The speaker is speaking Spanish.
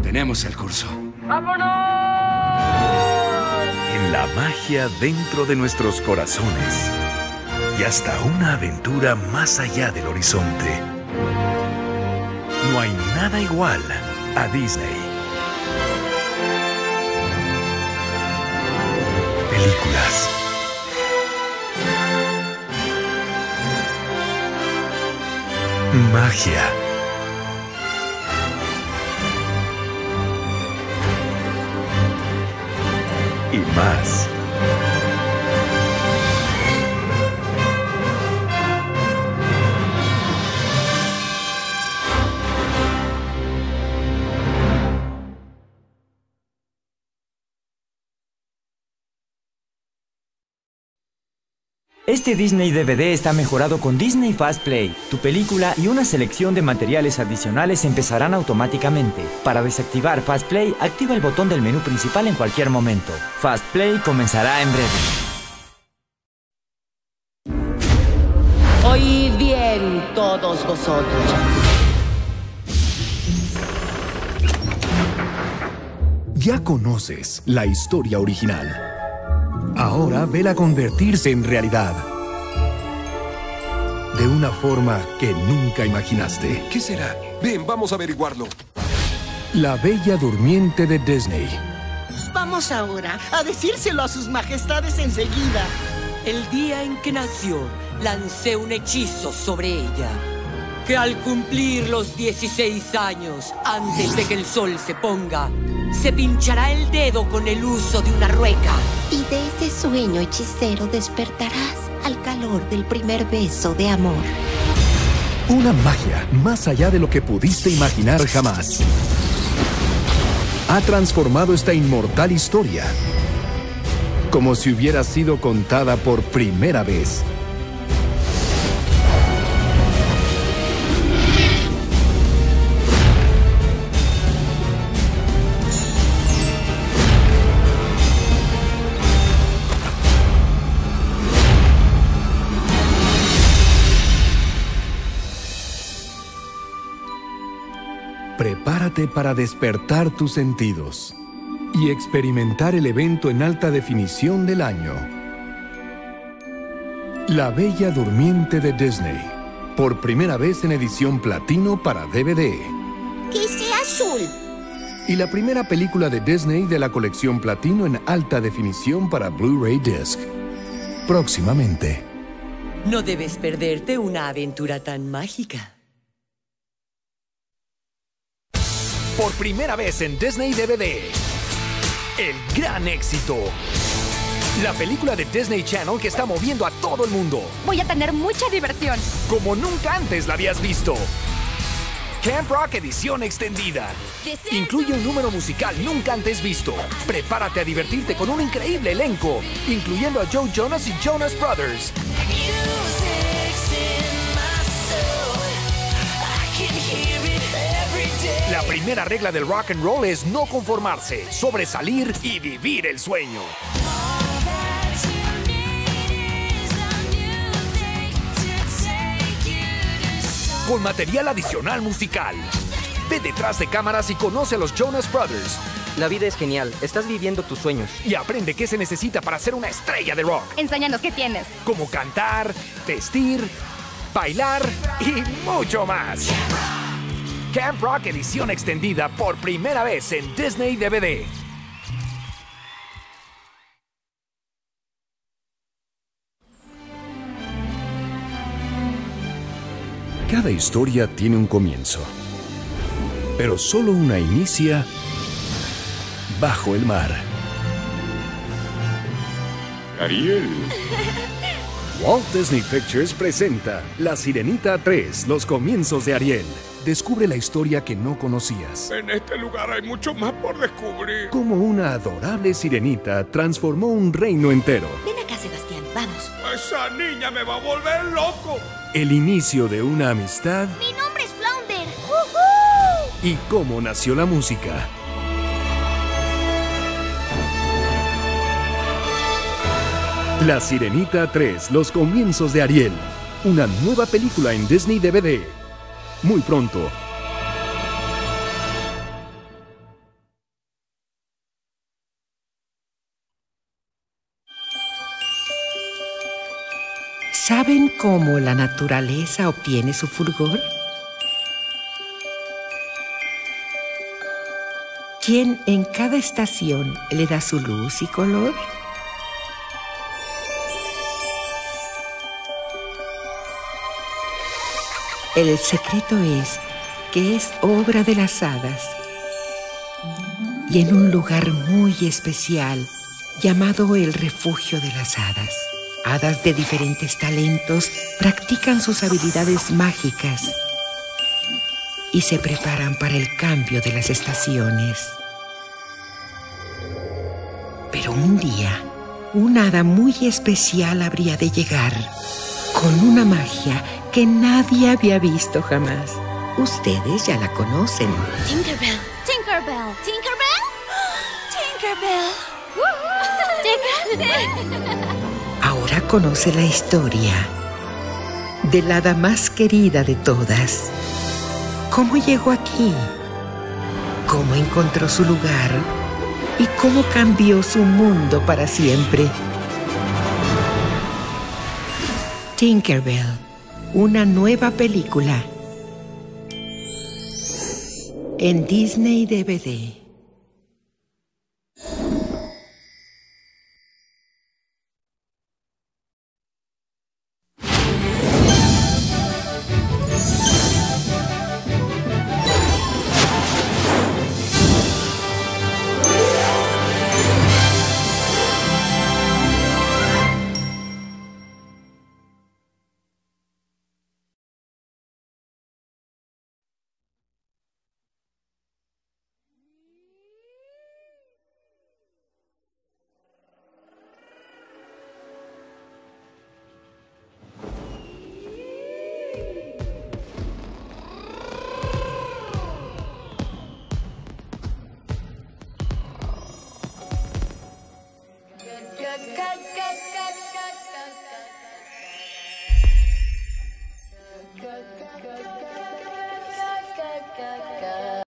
Tenemos el curso. ¡Vámonos! En la magia dentro de nuestros corazones y hasta una aventura más allá del horizonte. No hay nada igual a Disney. Películas. Magia. Y más. Este Disney DVD está mejorado con Disney Fast Play. Tu película y una selección de materiales adicionales empezará automáticamente. Para desactivar Fast Play, activa el botón del menú principal en cualquier momento. Fast Play comenzará en breve. Oíd bien todos vosotros. Ya conoces la historia original. Ahora vela convertirse en realidad. De una forma que nunca imaginaste. ¿Qué será? Ven, vamos a averiguarlo. La Bella Durmiente de Disney. Vamos ahora a decírselo a sus majestades enseguida. El día en que nació, lancé un hechizo sobre ella. Que al cumplir los 16 años, antes de que el sol se ponga, se pinchará el dedo con el uso de una rueca. Y de ese sueño hechicero despertarás al calor del primer beso de amor. Una magia más allá de lo que pudiste imaginar jamás. Ha transformado esta inmortal historia como si hubiera sido contada por primera vez. Prepárate para despertar tus sentidos y experimentar el evento en alta definición del año. La Bella Durmiente de Disney, por primera vez en edición platino para DVD. ¡Que sea azul! Y la primera película de Disney de la colección platino en alta definición para Blu-ray Disc. Próximamente. No debes perderte una aventura tan mágica. Por primera vez en Disney DVD. El gran éxito. La película de Disney Channel que está moviendo a todo el mundo. Voy a tener mucha diversión. Como nunca antes la habías visto. Camp Rock edición extendida. Incluye un número musical nunca antes visto. Prepárate a divertirte con un increíble elenco, incluyendo a Joe Jonas y Jonas Brothers. La primera regla del rock and roll es no conformarse, sobresalir y vivir el sueño. Con material adicional musical. Ve detrás de cámaras y conoce a los Jonas Brothers. La vida es genial. Estás viviendo tus sueños. Y aprende qué se necesita para ser una estrella de rock. Enséñanos qué tienes. Como cantar, vestir, bailar y mucho más. Camp Rock edición extendida por primera vez en Disney DVD. Cada historia tiene un comienzo, pero solo una inicia bajo el mar. Ariel. Walt Disney Pictures presenta La Sirenita 3, los comienzos de Ariel. Descubre la historia que no conocías. En este lugar hay mucho más por descubrir. Cómo una adorable sirenita transformó un reino entero. Ven acá, Sebastián, vamos. Esa niña me va a volver loco. El inicio de una amistad. Mi nombre es Flounder. Y cómo nació la música. La Sirenita 3, los comienzos de Ariel. Una nueva película en Disney DVD. Muy pronto. ¿Saben cómo la naturaleza obtiene su fulgor? ¿Quién en cada estación le da su luz y color? El secreto es que es obra de las hadas y en un lugar muy especial llamado el refugio de las hadas. Hadas de diferentes talentos practican sus habilidades mágicas y se preparan para el cambio de las estaciones. Pero un día, una hada muy especial habría de llegar con una magia que nadie había visto jamás. Ustedes ya la conocen. Tinkerbell. Tinkerbell. Tinkerbell. Tinkerbell. Ahora conoce la historia de la hada más querida de todas. ¿Cómo llegó aquí? ¿Cómo encontró su lugar? ¿Y cómo cambió su mundo para siempre? Tinkerbell, una nueva película en Disney DVD.